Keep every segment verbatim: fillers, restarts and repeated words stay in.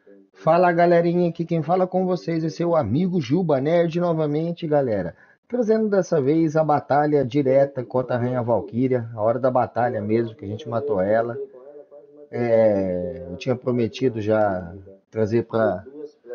Fala galerinha, aqui quem fala com vocês é seu amigo Juba Nerd novamente, galera. Trazendo dessa vez a batalha direta contra a Rainha Valkyria, a hora da batalha mesmo, que a gente matou ela. É, eu tinha prometido já trazer para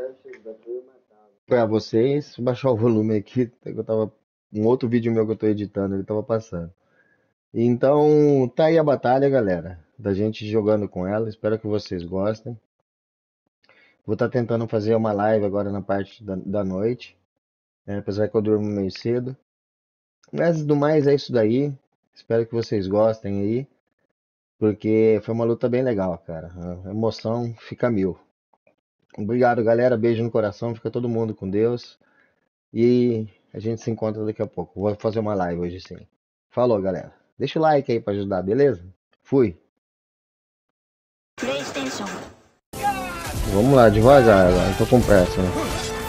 para vocês. Vou baixar o volume aqui, eu tava um outro vídeo meu que eu tô editando, ele tava passando. Então, tá aí a batalha, galera, da gente jogando com ela. Espero que vocês gostem. Vou estar tentando fazer uma live agora na parte da, da noite, né, apesar que eu durmo meio cedo. Mas do mais é isso daí. Espero que vocês gostem aí, porque foi uma luta bem legal, cara. A emoção fica mil. Obrigado, galera. Beijo no coração. Fica todo mundo com Deus. E a gente se encontra daqui a pouco. Vou fazer uma live hoje sim. Falou, galera. Deixa o like aí pra ajudar, beleza? Fui. PlayStation. Vamos lá, devagar agora. Não tô com pressa, né?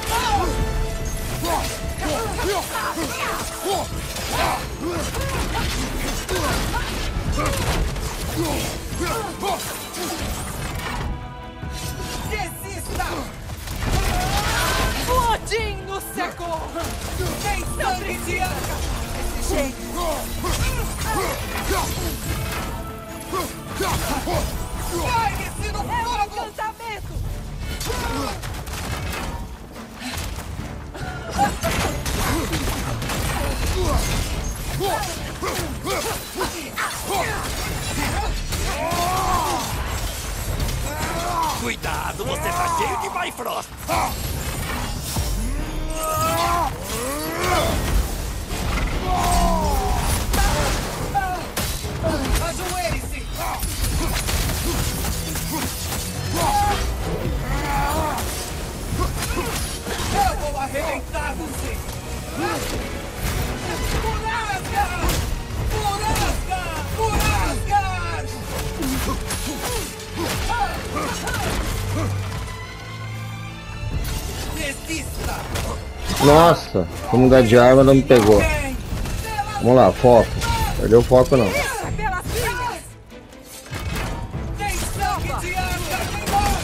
Desista! Odin no seco! Tem sangue de anca! Desse jeito! Vai-se no fogo! É um encantamento! Cuidado, você tá cheio de Bifrost! Ajoelhe-se! Eu vou arrebentar você! Por Asgard! Por Asgard! Por Asgard! Desista! Nossa, como mudar de arma não me pegou. Vamos lá, foco. Perdeu o foco não. Pelas linhas! Tem sangue de Asgard!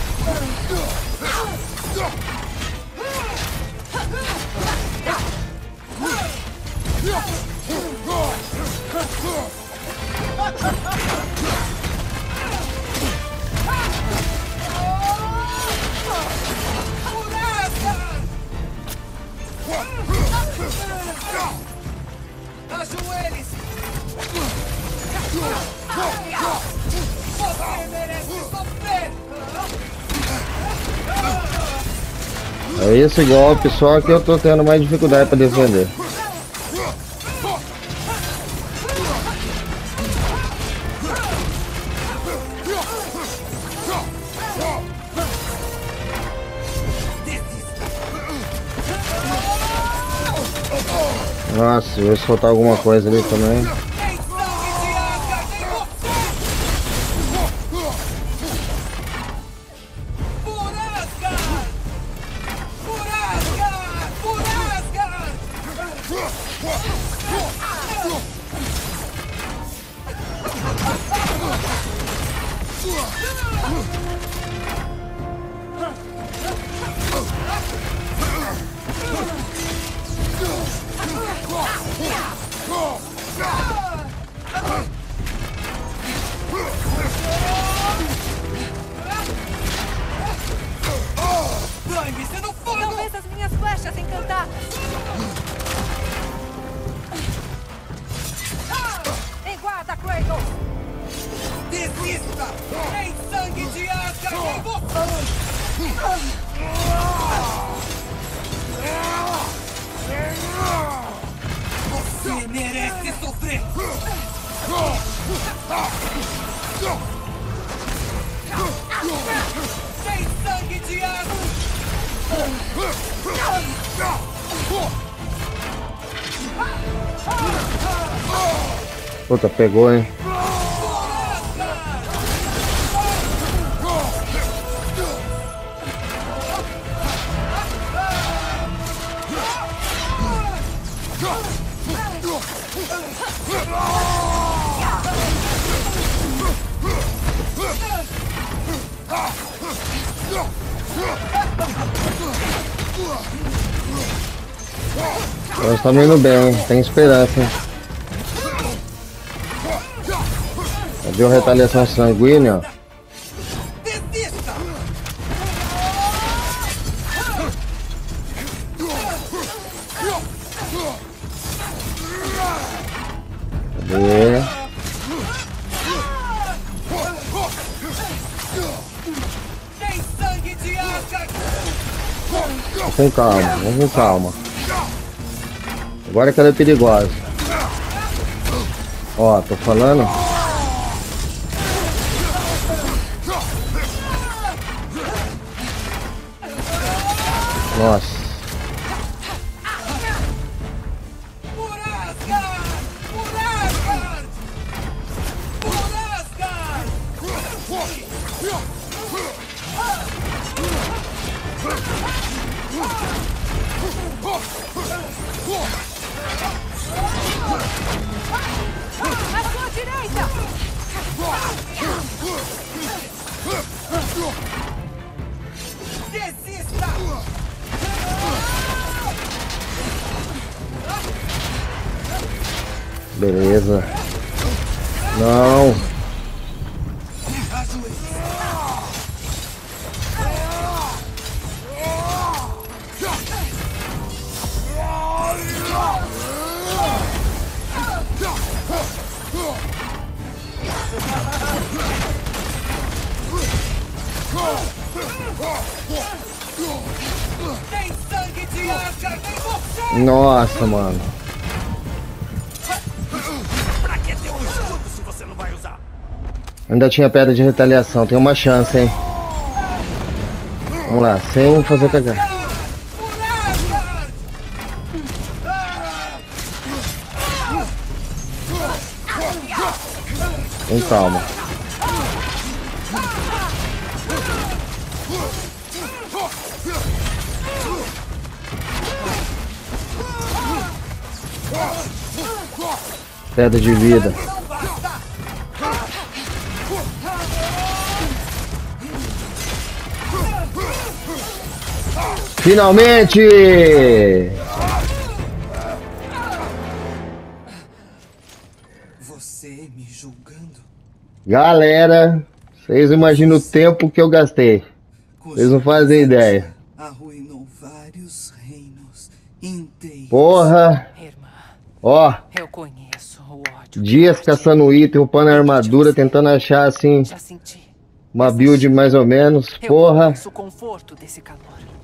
Por Asgard! Ajoelhe-se! Você merece sofrer! É esse golpe, só que eu tô tendo mais dificuldade pra defender. Nossa, eu vou soltar alguma coisa ali também. Tem sangue de Asgard em você! Por Asgard! Por Asgard! Por Asgard! Banhe-se no fogo! Não vejo as minhas flechas encantadas. Em guarda, Kratos. Desista! Tem sangue de Asgard em você! Você merece sofrer! Tem sangue de Asgard! Puta, pegou, hein? Nós estamos indo bem, tem esperança. Hein? Deu retaliação sanguínea, ó. Cadê? Tem sangue de Asgard! Vamos com calma, vamos com calma. Agora que ela é perigosa. Ó, tô falando. Nossa. Por Asgard! Por Asgard! Por Asgard! À sua direita! Desista! Beleza. Não. Tem sangue de Asgard em você! Nossa, mano. Pra que ter um escudo se você não vai usar? Ainda tinha pedra de retaliação. Tem uma chance, hein? Vamos lá, sem fazer cagar. Por Asgard! Com calma. Pedra de vida. Finalmente! Você me julgando? Galera, vocês imaginam o tempo que eu gastei. Vocês não fazem ideia. Arruinou vários reinos inteiros. Porra! Irmã, Ó, eu conheço o ódio. dias caçando item, upando a armadura, tentando achar assim Já senti. uma build mais ou menos. Eu Porra! conheço o conforto desse calor.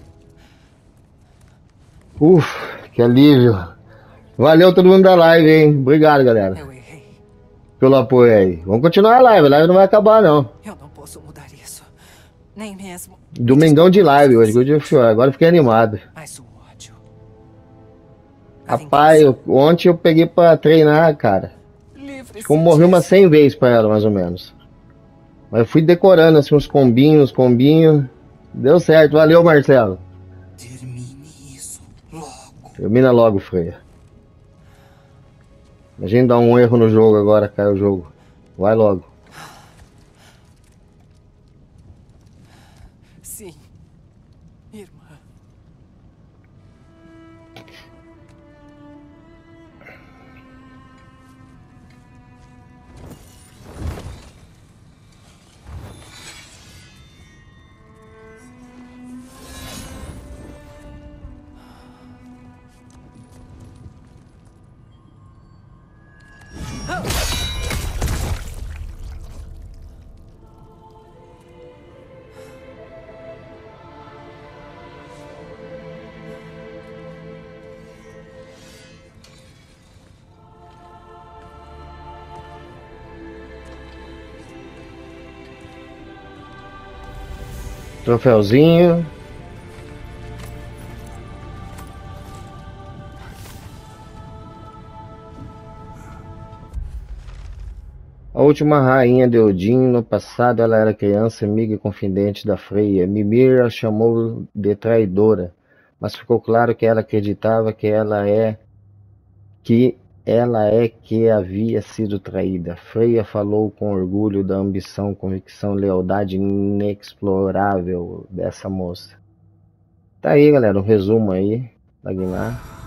Uf, que alívio. Valeu todo mundo da live, hein? Obrigado, galera, Eu errei. pelo apoio aí. Vamos continuar a live, a live não vai acabar não. Eu não posso mudar isso. Nem mesmo. Domingão de live hoje, Good of War. Agora eu fiquei animado. Mas o ódio. A Rapaz, eu- ontem eu peguei pra treinar, cara. Livre Acho que eu morri umas cem vezes pra ela, mais ou menos. Mas eu fui decorando assim uns combinhos, combinhos. Deu certo, valeu, Marcelo. Termine isso logo. Termina logo, Freia. Imagina dar um erro no jogo agora, cai o jogo. Vai logo. Sim. Irmã. Troféuzinho. A última rainha de Odin, no passado ela era criança, amiga e confidente da Freya. Mimir a chamou de traidora, mas ficou claro que ela acreditava que ela é que ela é que havia sido traída. Freya falou com orgulho da ambição, convicção, lealdade inexplorável dessa moça. Tá aí, galera, um resumo aí da Guinar.